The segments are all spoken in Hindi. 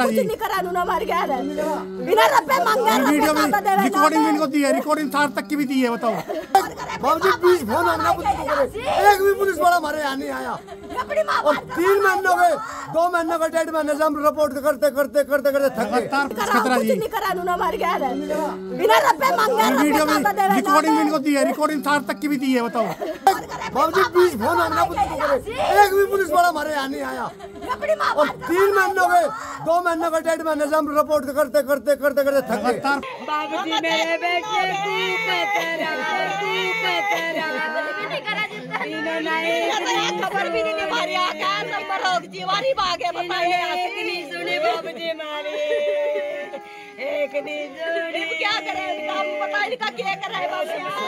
कुछ नहीं करा उन्होंने मार गया है बिना रुपए मांगे वीडियो में रिकॉर्डिंग इनको दी है, रिकॉर्डिंग सार तक की भी दी है। बताओ बाबूजी 20 फोन हमने पुलिस को करे, एक भी पुलिस वाला हमारे यहाँ नहीं आया और 3 महीने हो गए, 2 महीने का 1.5 महीने से हम रिपोर्ट करते करते करते करते थक गए। कुछ नहीं करा उन्होंने मार गया है बिना रुपए मांगे वीडियो में रिकॉर्डिंग इनको दी है, रिकॉर्डिंग सार तक की भी दी है। बताओ बाबूजी 20 फोन हमने पुलिस को करे, एक भी पुलिस वाला हमारे यहाँ नहीं आया और 3 महीने हो गए, 2 महीने का 1.5 महीने से हम रिपोर्ट करते करते करते करते थक गए। बाबूजी मेरे बेटे खबर भी नहीं हमारे नंबर जीवानी भागे बताइए सुने बाबूजी मारे एक दिन क्या करे काम पता नहीं का क्या करे बाबू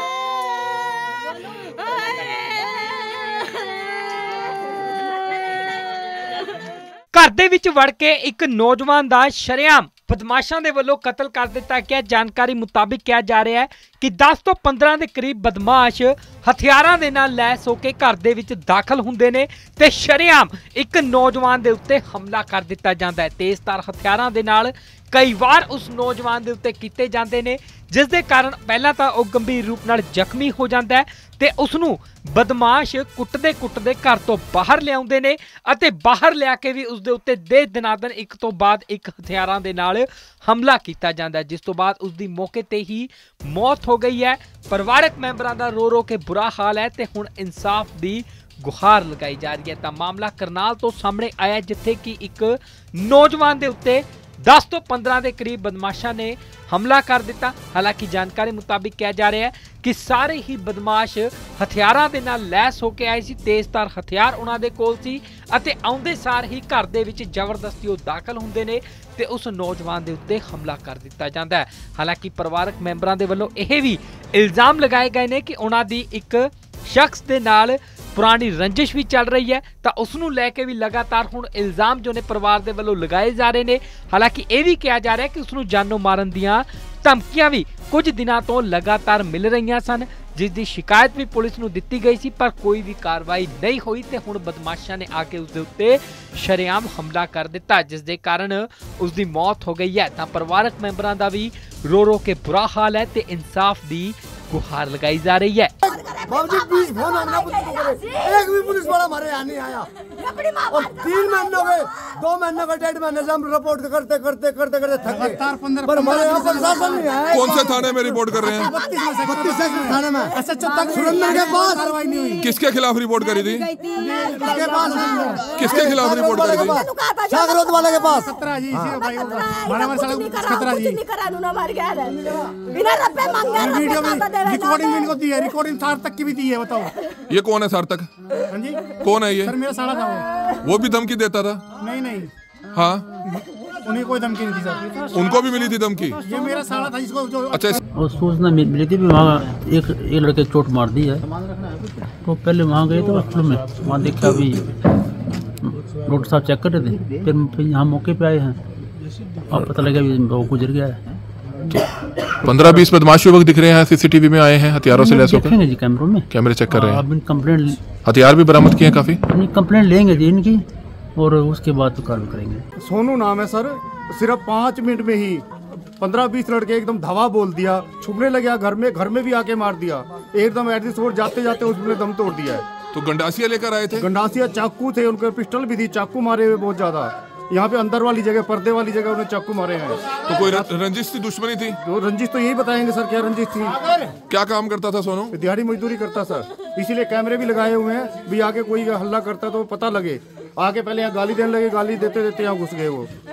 घर दे विच वड़ के एक नौजवान दा शरेआम बदमाशां दे वल्लों कतल कर दिता गया। जानकारी मुताबिक कहा जा रहा है कि 10 तो 15 दे करीब बदमाश हथियारां दे नाल लैस होके घर दे विच दाखल हुंदे ने ते शरेआम एक नौजवान दे उत्ते हमला कर दिता जांदा है। तेज़धार हथियारां दे नाल कई बार उस नौजवान दे उत्ते कीते जांदे ने, जिस दे कारण पहला तां ओह गंभीर रूप नाल जख्मी हो जांदा है ते उसनूं बदमाश कुੱਟਦੇ कुੱਟਦੇ घर तो बाहर लियाउंदे ने अते बाहर लिया के भी उसदे उत्ते देह दनादन एक तो बाद एक हथियारां दे नाल हमला कीता जांदा है, जिस तो बाद उसदी मौके ते ही मौत हो गई है। परिवारक मैंबरां दा रो रो के बुरा हाल है ते हुण इंसाफ दी गुहार लगाई जा रही है। तां मामला करनाल तो सामने आया जिथे कि एक नौजवान दे उत्ते 10 तो 15 के करीब बदमाशा ने हमला कर दिता। हालांकि जानकारी मुताबिक कहा जा रहा है कि सारे ही बदमाश हथियारां दे नाल लैस होके आए सी, तेज़धार हथियार उन्हां दे कोल सी अते आउंदे सार ही घर दे विच जबरदस्ती ओह दाखल हुंदे ने ते उस नौजवान दे उत्ते हमला कर दिता जांदा है। हालांकि परिवारक मैंबरां दे वल्लों यह भी इल्जाम लगाए गए ने कि उन्हां दी एक शख्स दे नाल पुरानी रंजिश भी चल रही है, तो उसनूं लैके भी लगातार हुण इल्जाम जो ने परिवार दे वल्लों लगाए जा रहे हैं। हालांकि यह भी कहा जा रहा है कि उसनूं जानों मारन दीआं धमकियां भी कुछ दिनों तो लगातार मिल रही सन, जिसकी शिकायत भी पुलिस नूं दित्ती गई सी, पर कोई भी कार्रवाई नहीं हुई ते हुण बदमाशां ने आके उसदे उत्ते शरेआम हमला कर दिता, जिस दे कारण उसकी मौत हो गई है। तां परिवारक मैंबरां दा भी रो रो के बुरा हाल है ते इंसाफ दी गुहार लगाई जा रही है। बाबूजी 20 फोन हमने पुलिस को करे, एक भी पुलिस वाला हमारे यहाँ नहीं आया और 3 महीने हो गए, 2 महीने का 1.5 महीने से हम रिपोर्ट करते करते करते करते थक गए। पर हमारे यहाँ प्रशासन नहीं आया। कौन से थाने में रिपोर्ट कर रहे हैं? 32 थाने में सुरेंद्र के पास कार्रवाई नहीं हुई। किसके खिलाफ रिपोर्ट करी थी? किसके खिलाफ रिपोर्ट करी थी? जागृत वाले के पास। खतरा जी भाई नहीं करा उन्होंने मार गया है बिना रुपए मांगे वीडियो में रिकॉर्डिंग इनको दी है, रिकॉर्डिंग सार तक की भी दी है। बताओ ये कौन है सार्थक? हाँ जी कौन है ये? सर मेरा साला था वो भी धमकी देता था? नहीं हाँ उन्हें कोई धमकी नहीं थी सर। उनको भी मिली थी धमकी? ये मेरा साला था जिसको जो अच्छा और सूचना मिली थी भी वहाँ एक लड़के चोट मार दी है, तो पहले वहाँ गए तो हॉस्पिटल में, वहाँ देखा भी डॉक्टर साहब चेक कर रहे थे, फिर यहाँ मौके पे आए हैं और पता लगा भी वो गुजर गया है। 15-20 बदमाश युवक दिख रहे हैं सीसीटीवी में आए हैं हथियारों से लैस होकर। जी कैमरों में कैमरे चेक कर रहे हैं। कंप्लेंट हथियार भी बरामद किए हैं काफी। कंप्लेंट लेंगे जी इनकी और उसके बाद तो कार्रवाई करेंगे। सोनू नाम है सर, सिर्फ 5 मिनट में ही 15-20 लड़के एकदम धावा बोल दिया, छुपने लगे घर में भी आके मार दिया, एकदम एडजस्ट रोड जाते जाते उसने दम तोड़ दिया है। तो गंडासिया लेकर आए थे? गंडासिया, चाकू थे, उनके पिस्टल भी थी, चाकू मारे हुए बहुत ज्यादा। यहाँ पे अंदर वाली जगह, पर्दे वाली जगह उन्हें चाकू मारे हैं। तो कोई रंजिश थी, दुश्मनी थी? तो रंजिश तो यही बताएंगे सर, क्या रंजिश थी। क्या काम करता था सोनू? दिहाड़ी मजदूरी करता सर, इसीलिए कैमरे भी लगाए हुए हैं भी आके कोई हल्ला करता तो पता लगे। आके पहले यहाँ गाली देने लगे, गाली देते देते यहाँ घुस गए वो।